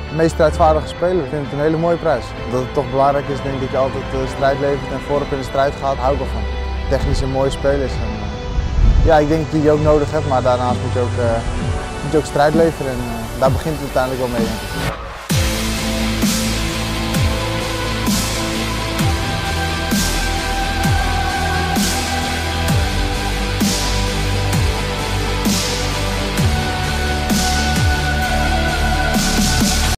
De meest strijdvaardige speler. Ik vind het een hele mooie prijs. Dat het toch belangrijk is, denk ik, dat je altijd strijd levert en voorop in de strijd gaat, hou ik wel van. Technisch een mooie spelers. En, ja, ik denk dat je die ook nodig hebt, maar daarnaast moet je ook strijd leveren en daar begint het uiteindelijk wel mee.